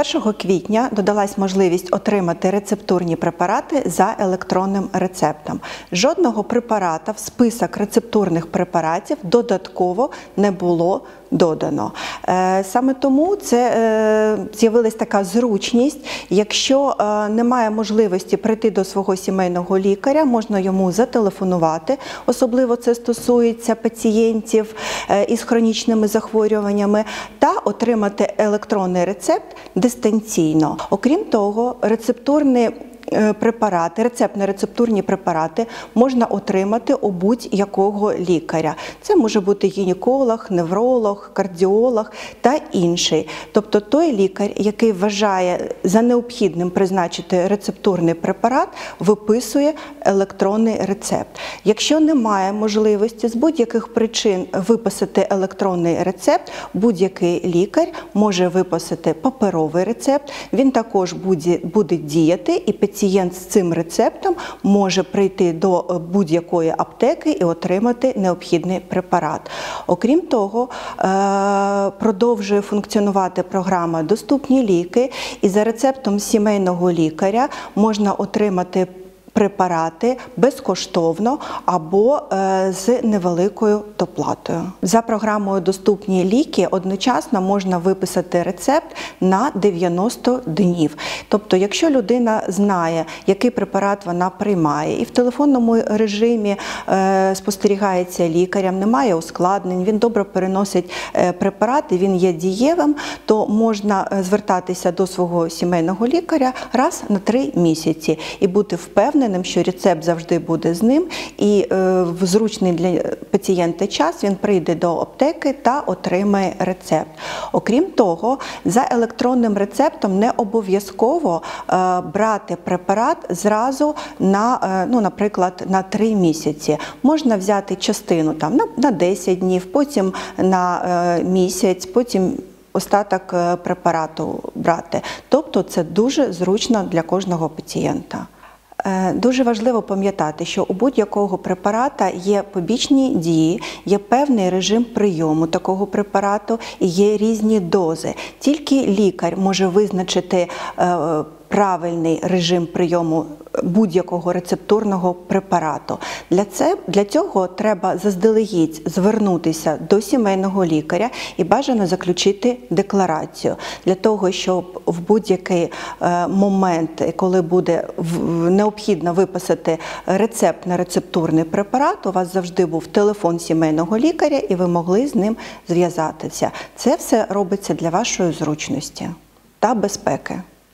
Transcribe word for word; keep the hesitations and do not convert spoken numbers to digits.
першого квітня додалась можливість отримати рецептурні препарати за електронним рецептом. Жодного препарата в список рецептурних препаратів додатково не було додано. Саме тому це з'явилась така зручність. Якщо немає можливості прийти до свого сімейного лікаря, можна йому зателефонувати, особливо це стосується пацієнтів із хронічними захворюваннями, та отримати електронний рецепт дистанційно. Окрім того, рецептурні препарати, рецептно-рецептурні препарати можна отримати у будь-якого лікаря. Це може бути гінеколог, невролог, кардіолог та інший. Тобто той лікар, який вважає за необхідним призначити рецептурний препарат, виписує електронний рецепт. Якщо немає можливості з будь-яких причин виписати електронний рецепт, будь-який лікар може виписати паперовий рецепт, він також буде, буде діяти, і пацієнт з цим рецептом може прийти до будь-якої аптеки і отримати необхідний препарат. Окрім того, продовжує функціонувати програма «Доступні ліки», і за рецептом сімейного лікаря можна отримати препарати безкоштовно або з невеликою доплатою. За програмою «Доступні ліки» одночасно можна виписати рецепт на дев'яносто днів. Тобто, якщо людина знає, який препарат вона приймає, і в телефонному режимі спостерігається лікарем, немає ускладнень, він добре переносить препарат і він є дієвим, то можна звертатися до свого сімейного лікаря раз на три місяці і бути впевненим, що рецепт завжди буде з ним, і в зручний для пацієнта час він прийде до аптеки та отримає рецепт. Окрім того, за електронним рецептом не обов'язково брати препарат зразу на, ну, наприклад, на три місяці. Можна взяти частину там на десять днів, потім на місяць, потім остаток препарату брати. Тобто це дуже зручно для кожного пацієнта. Дуже важливо пам'ятати, що у будь-якого препарата є побічні дії, є певний режим прийому такого препарату і є різні дози. Тільки лікар може визначити правильний режим прийому будь-якого рецептурного препарату. Для, це, для цього треба заздалегідь звернутися до сімейного лікаря і бажано заключити декларацію. Для того, щоб в будь-який момент, коли буде необхідно виписати рецепт на рецептурний препарат, у вас завжди був телефон сімейного лікаря і ви могли з ним зв'язатися. Це все робиться для вашої зручності та безпеки.